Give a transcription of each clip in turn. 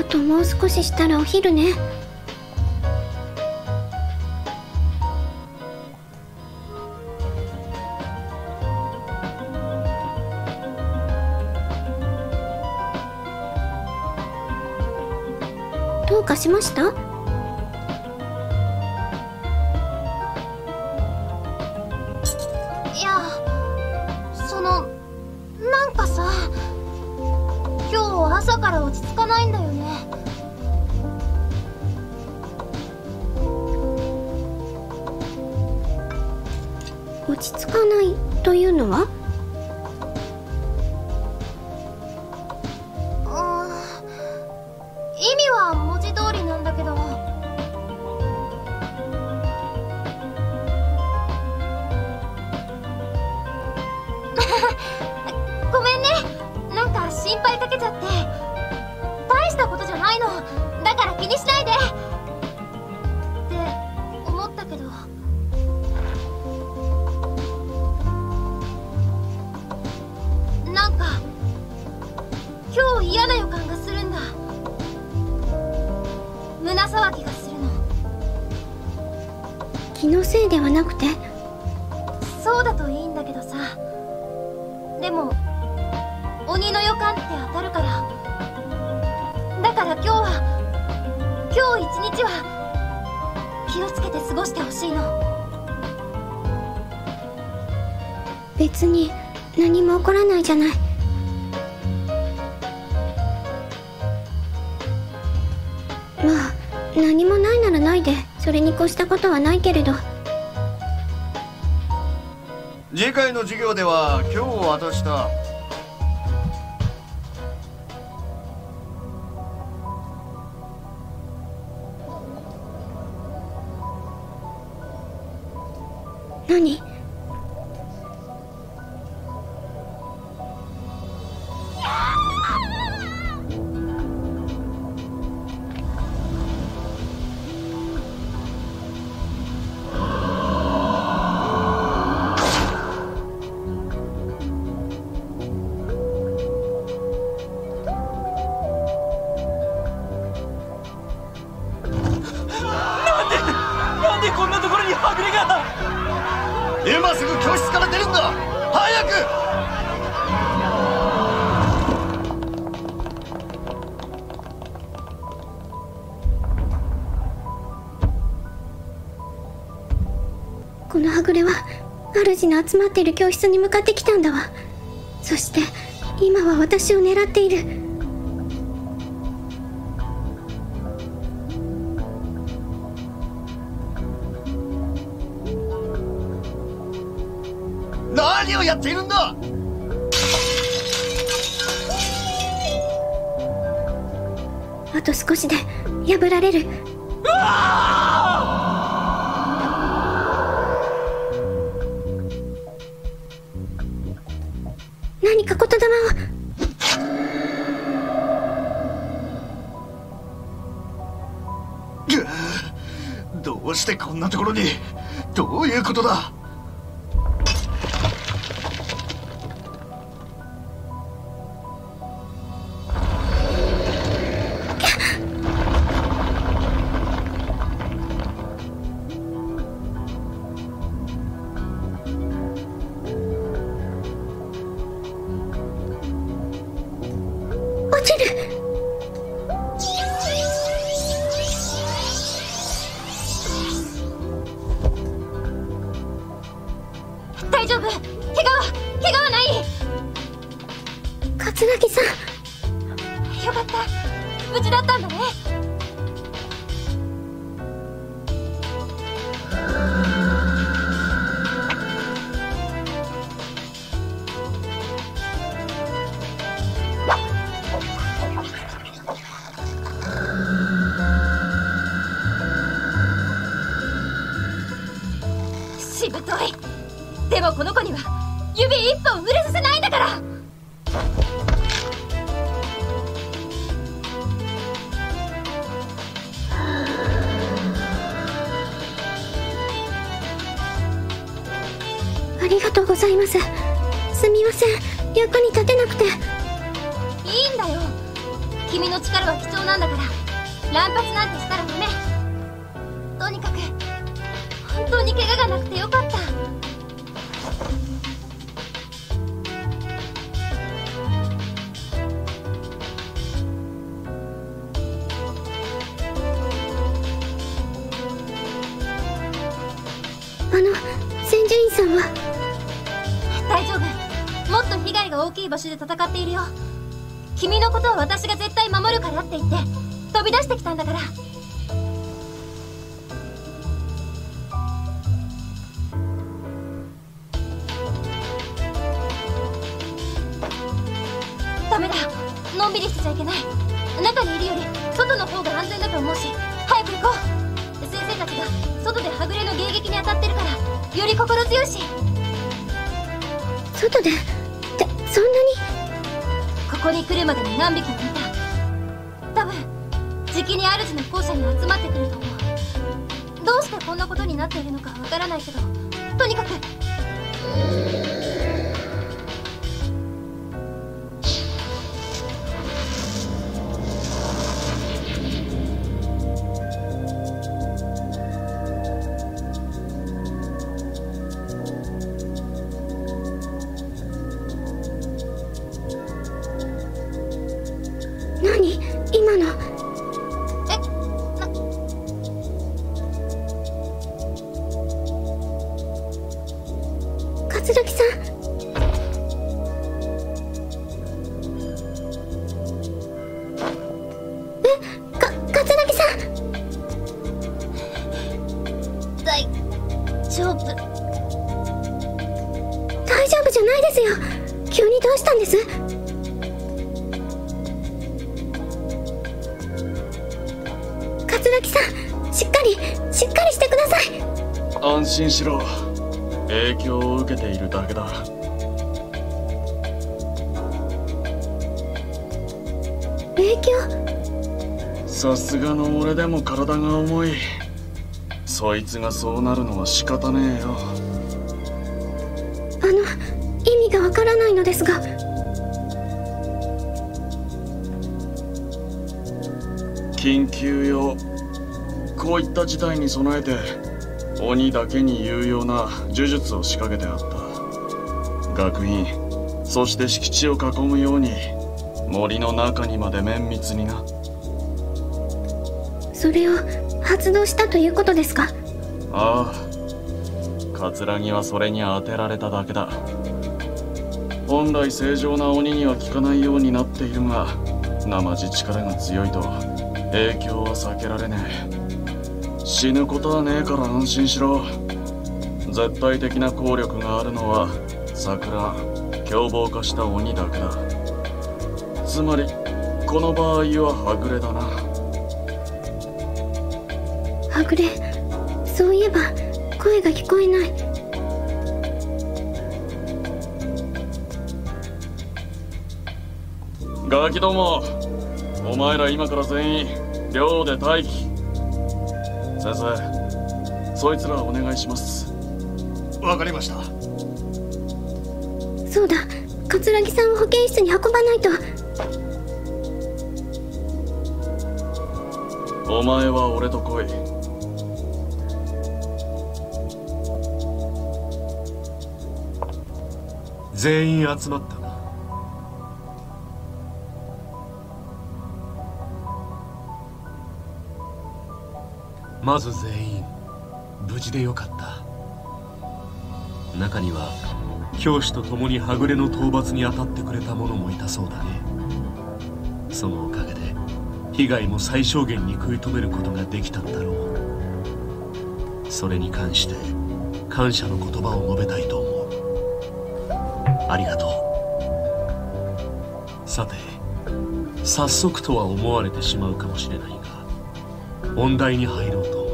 ともう少ししたらお昼ね。どうかしました？ いや、なんかさ、今日朝から落ち着かないんだよね。 落ち着かないというのは？ 意味は文字通りなんだけど、ごめんね、なんか心配かけちゃって。大したことじゃないのだから気にしないでって思ったけど、なんか今日嫌な予感がするんだ。胸騒ぎがするの。 気のせいではなくて？ そうだといいんだけどさ。でも鬼の予感って当たるから。だから今日一日は気をつけて過ごしてほしいの。 別に何も起こらないじゃない。まあ何もないならないで、それに越したことはないけれど。 次回の授業では今日渡した何？ なんでこんなところにはぐれが。 今すぐ教室から出るんだ、早く。 このはぐれは主の集まっている教室に向かってきたんだわ。そして今は私を狙っている。 何をやっているんだ。 あと少しで破られる。何か言霊を。 どうしてこんなところに。どういうことだ。 落ちる。 大丈夫？怪我はない？ 桂木さん。 よかった、無事だったんだね。しぶとい。でもこの子には指一本触れさせないんだから。 ありがとうございます。すみません、役に立てなくて。 いいんだよ、 君の力は貴重なんだから乱発なんてしたらダメ。とにかく本当に怪我がなくてよかった。 千住院さんは大丈夫。もっと被害が大きい場所で戦っているよ。君のことは私が絶対守るからって言って飛び出してきたんだから。ダメだ、のんびりしてちゃいけない。中にいるより外の方が安全だと思うし、早く行こう。先生たちが外ではぐれの迎撃に当たってるからより心強いし。 外でってそんなに？ ここに来るまでに何匹もいた。多分じきに主の校舎に集まってくると思う。どうしてこんなことになっているのかわからないけど、とにかく今の。桂木さん。桂木さん。 大丈夫。 大丈夫じゃないですよ。急にどうしたんです？桂木さん、しっかりしてください。 安心しろ。影響を受けているだけだ。 影響？ さすがの俺でも体が重い。そいつがそうなるのは仕方ねえよ。 意味がわからないのですが。 緊急用。こういった事態に備えて鬼だけに有用な呪術を仕掛けてあった。学院、そして敷地を囲むように森の中にまで綿密にな。 それを発動したということですか？ ああ、桂木はそれに当てられただけだ。本来正常な鬼には効かないようになっているが、生地力が強いと影響は避けられねえ。死ぬことはねえから安心しろ。絶対的な効力があるのは桜、凶暴化した鬼だけだ。つまりこの場合ははぐれだな。 はぐれ、そういえば声が聞こえない。 ガキども、お前ら今から全員寮で待機。先生、そいつらお願いします。 わかりました。 そうだ、桂木さんを保健室に運ばないと。 お前は俺と来い。 全員集まったな。まず全員無事でよかった。中には教師と共にはぐれの討伐に当たってくれた者もいたそうだね。そのおかげで被害も最小限に食い止めることができたんだろう。それに関して感謝の言葉を述べたいと思う。ありがとう。さて、早速とは思われてしまうかもしれないが、本題に入ろうと思う。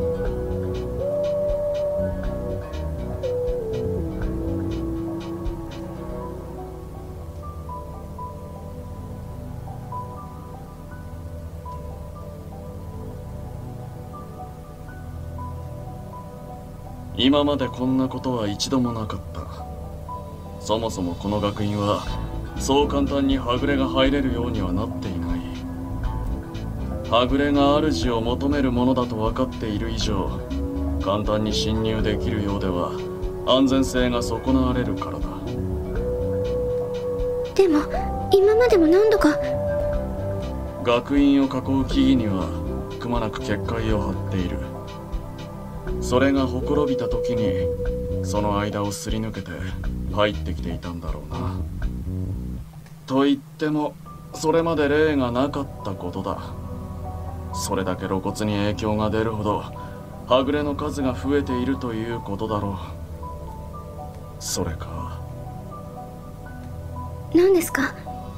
今までこんなことは一度もなかった。そもそもこの学院はそう簡単にはぐれが入れるようにはなっていない。 はぐれが主を求めるものだと分かっている以上、簡単に侵入できるようでは安全性が損なわれるからだ。 でも今までも何度か。 学院を囲う木々にはくまなく結界を張っている。それがほころびた時にその間をすり抜けて入ってきていたんだろうな。と言ってもそれまで例がなかったことだ。それだけ露骨に影響が出るほどはぐれの数が増えているということだろう。それか。 何ですか？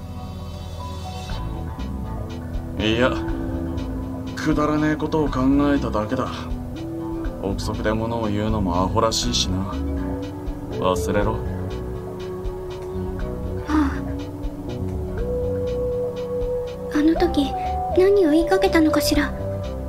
いや、くだらねえことを考えただけだ。憶測で物を言うのもアホらしいしな。忘れろ。 ああ。あの時何を言いかけたのかしら。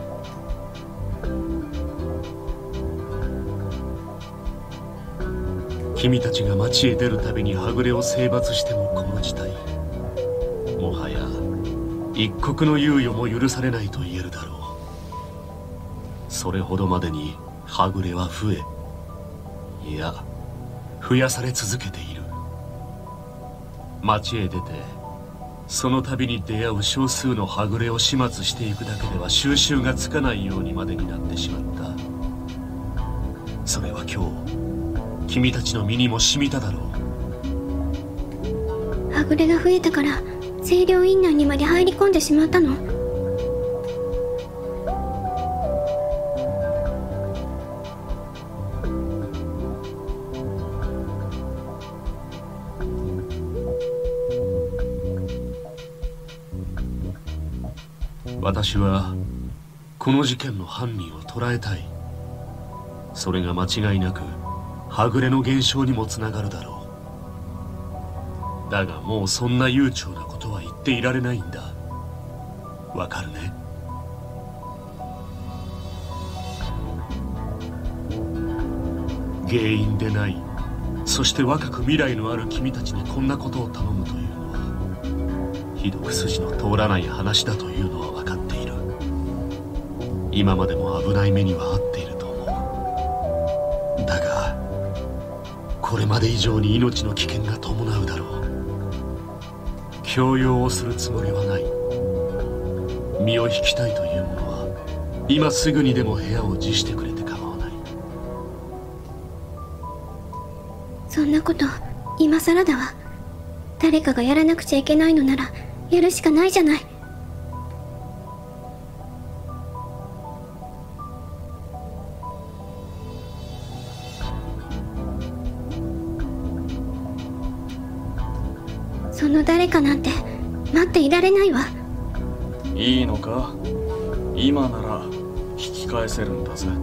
君たちが町へ出るたびにはぐれを征伐してもこの事態、もはや一刻の猶予も許されないと言えるだろう。それほどまでにはぐれは増え、いや増やされ続けている。町へ出てその度に出会う少数のはぐれを始末していくだけでは収拾がつかないようにまでになってしまった。それは今日君たちの身にも染みただろう。 はぐれが増えたから清涼院内にまで入り込んでしまったの？ 私はこの事件の犯人を捕らえたい。それが間違いなくはぐれの減少にもつながるだろう。だがもうそんな悠長なことは言っていられないんだ。わかるね？原因でない、そして若く未来のある君たちにこんなことを頼むというのはひどく筋の通らない話だというのは分かっている。今までも危ない目には遭っていると思う。だがこれまで以上に命の危険が伴うだろう。強要をするつもりはない。身を引きたいというものは今すぐにでも部屋を辞してくれて構わない。 そんなこと今さらだわ。誰かがやらなくちゃいけないのならやるしかないじゃない。その誰かなんて待っていられないわ。 いいのか？今なら引き返せるんだぜ。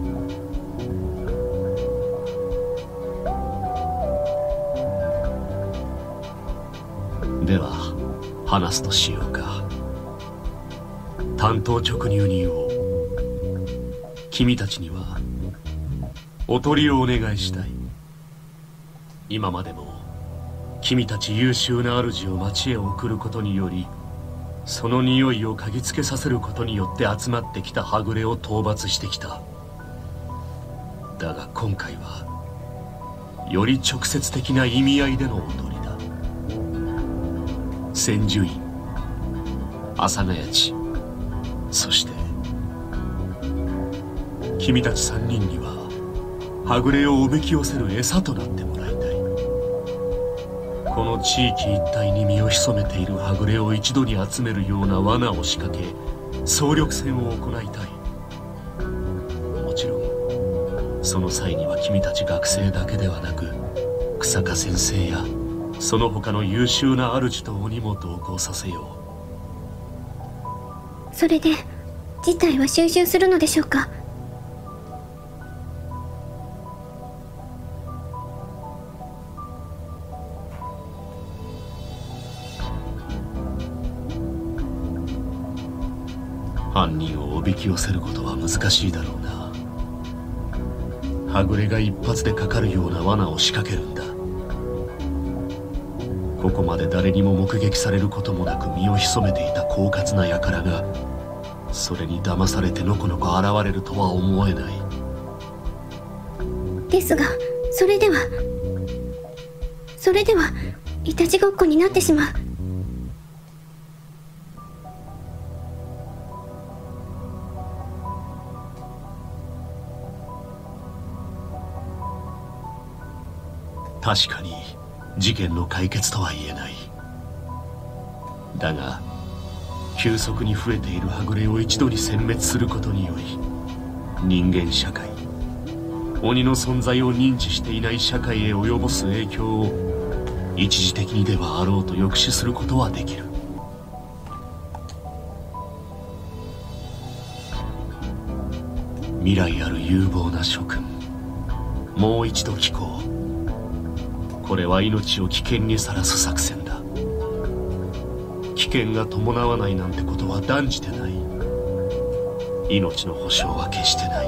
では話すとしようか。単刀直入に言おう。君たちにはおとりをお願いしたい。今までも君たち優秀な主を町へ送ることにより、その匂いを嗅ぎつけさせることによって集まってきたはぐれを討伐してきた。だが今回はより直接的な意味合いでの踊りだ。千住院、朝ヶ谷地、そして君たち3人にははぐれをおびき寄せる餌となってもらいたい。この地域一帯に身を潜めているはぐれを一度に集めるような罠を仕掛け総力戦を行いたい。もちろんその際には君たち学生だけではなく日下先生やその他の優秀な主と鬼も同行させよう。それで事態は収拾するのでしょうか？ 犯人をおびき寄せることは難しいだろうな。はぐれが一発でかかるような罠を仕掛けるんだ。ここまで誰にも目撃されることもなく身を潜めていた狡猾な輩がそれに騙されてのこのこ現れるとは思えない。 ですが、それではいたちごっこになってしまう。 確かに事件の解決とは言えない。だが急速に増えているはぐれを一度に殲滅することにより、人間社会、鬼の存在を認知していない社会へ及ぼす影響を一時的にではあろうと抑止することはできる。未来ある有望な諸君、もう一度聞こう。これは命を危険にさらす作戦だ。危険が伴わないなんてことは断じてない。命の保証は決してない。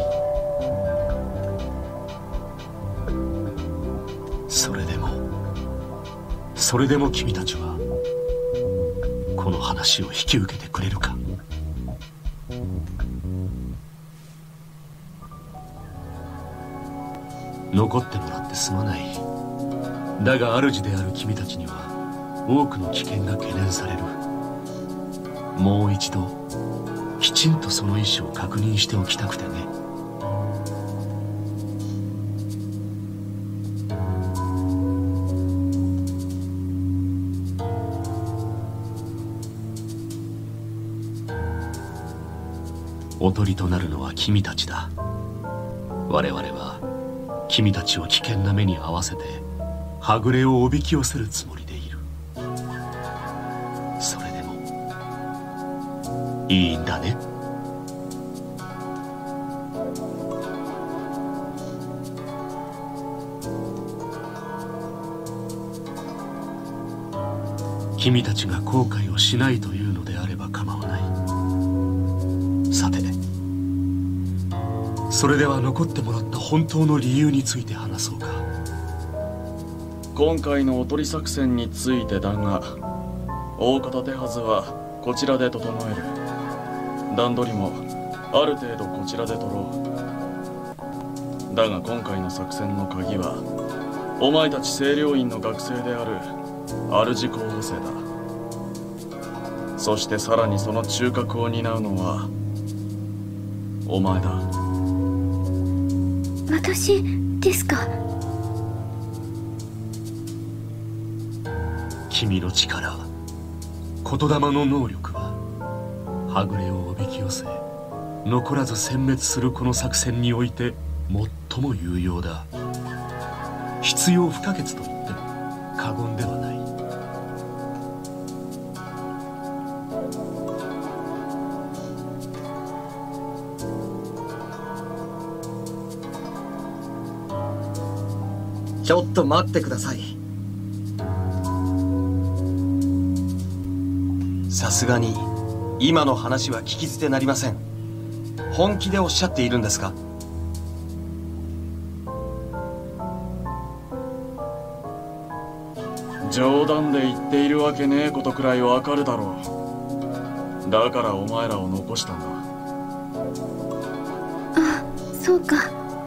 それでも君たちはこの話を引き受けてくれるか。残ってもらってすまない。だが主である君たちには多くの危険が懸念される。もう一度きちんとその意思を確認しておきたくてね。おとりとなるのは君たちだ。我々は君たちを危険な目に遭わせてはぐれをおびき寄せるつもりでいる。それでもいいんだね。君たちが後悔をしないというのであれば構わない。さて、それでは残ってもらった本当の理由について話そうか。 今回のおとり作戦についてだが、大方手はずはこちらで整える。段取りもある程度こちらで取ろう。だが今回の作戦の鍵はお前たち清涼院の学生である主候補生だ。そしてさらにその中核を担うのはお前だ。 私ですか？ 君の力、言霊の能力ははぐれをおびき寄せ残らず殲滅するこの作戦において最も有用だ。必要不可欠と言っても過言ではない。 ちょっと待ってください。さすがに今の話は聞き捨てなりません。本気でおっしゃっているんですか？ 冗談で言っているわけねえことくらいわかるだろう。だからお前らを残したんだ。 あ、そうか。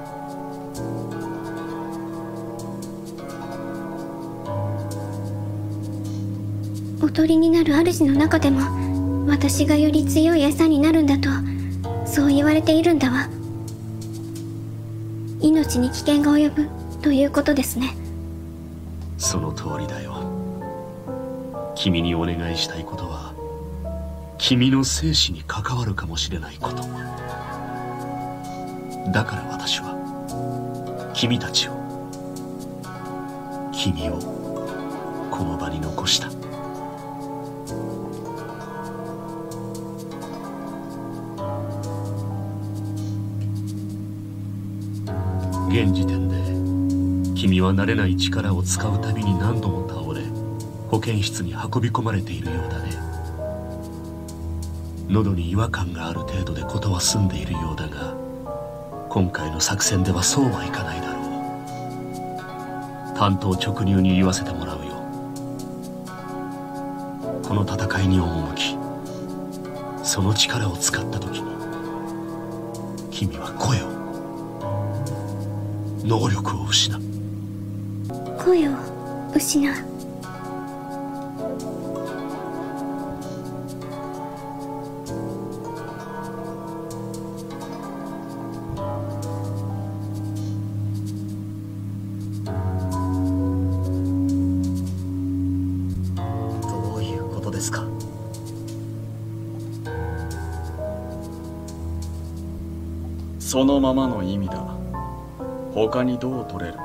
おとりになる主の中でも私がより強い餌になるんだとそう言われているんだわ。命に危険が及ぶということですね。 その通りだよ。君にお願いしたいことは君の生死に関わるかもしれないこと。だから私は君たちを、君をこの場に残した。現時点で君は慣れない力を使うたびに何度も倒れ保健室に運び込まれているようだね。喉に違和感がある程度で事は済んでいるようだが、今回の作戦ではそうはいかないだろう。単刀直入に言わせてもらうよ。この戦いに赴きその力を使った時に君は声を、能力を失う。 声を失う。 どういうことですか？ そのままの意味だ。他にどう取れる？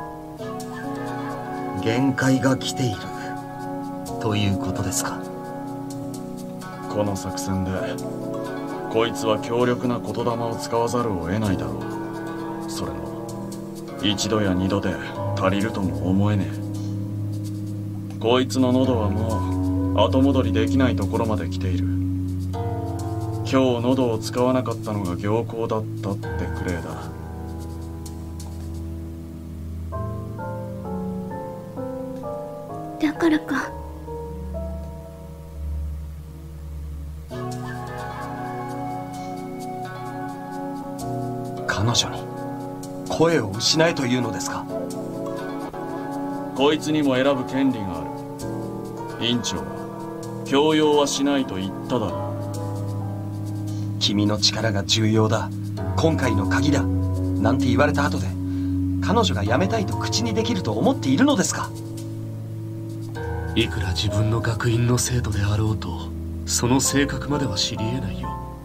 限界が来ているということですか？ この作戦でこいつは強力な言霊を使わざるを得ないだろう。それも一度や二度で足りるとも思えねえ。こいつの喉はもう後戻りできないところまで来ている。今日喉を使わなかったのが僥倖だったってくれだ。 だからか。 彼女に声を失えというのですか？ こいつにも選ぶ権利がある。院長は強要はしないと言っただろう。 君の力が重要だ、今回の鍵だなんて言われた後で彼女が辞めたいと口にできると思っているのですか？ いくら自分の学院の生徒であろうとその性格までは知り得ないよ。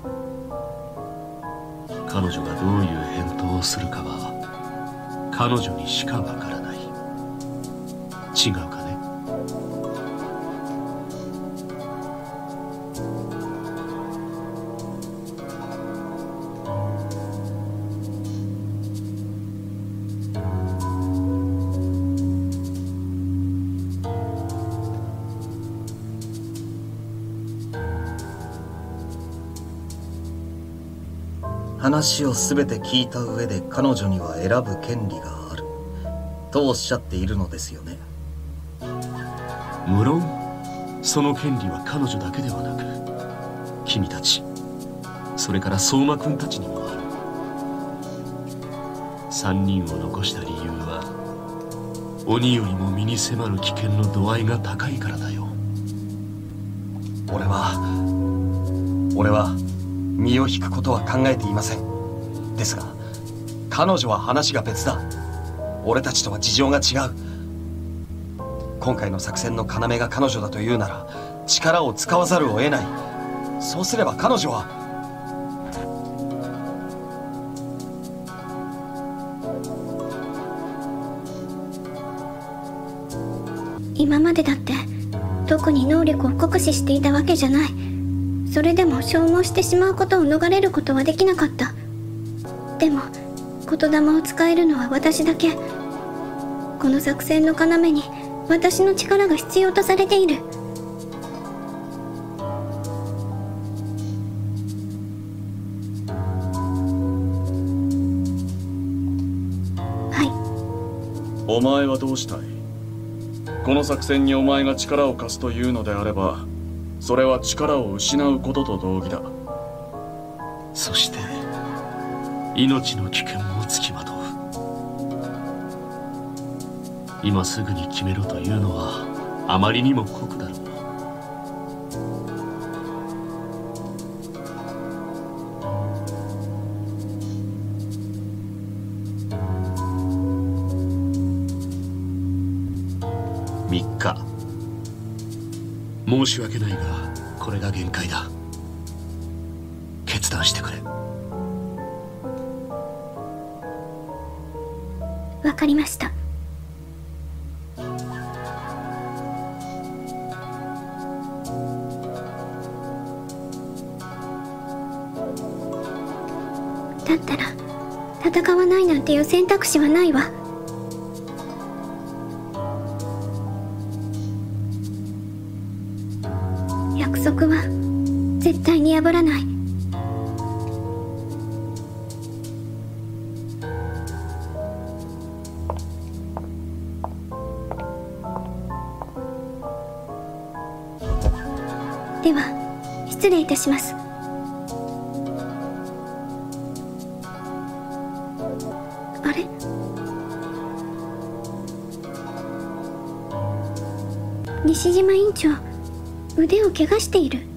彼女がどういう返答をするかは彼女にしかわからない。違うかね？ 話を全て聞いた上で彼女には選ぶ権利があるとおっしゃっているのですよね？ 無論その権利は彼女だけではなく君たち、それから相馬くんたちにもある。3人を残した理由は鬼よりも身に迫る危険の度合いが高いからだよ。 俺は身を引くことは考えていません。ですが彼女は話が別だ。俺たちとは事情が違う。今回の作戦の要が彼女だというなら力を使わざるを得ない。そうすれば彼女は今までだって特に能力を酷使していたわけじゃない。それでも消耗してしまうことを逃れることはできなかった。でも言霊を使えるのは私だけ。この作戦の要に私の力が必要とされている。 はい。お前はどうしたい？この作戦にお前が力を貸すというのであればそれは力を失うことと同義だ。 そして命の危険もつきまとう。今すぐに決めろというのはあまりにも酷だろう。3日。申し訳ないがこれが限界だ。決断してくれ。 わかりました。だったら戦わないなんていう選択肢はないわ。約束は絶対に破らない。では失礼いたします。 西島院長、腕を怪我している。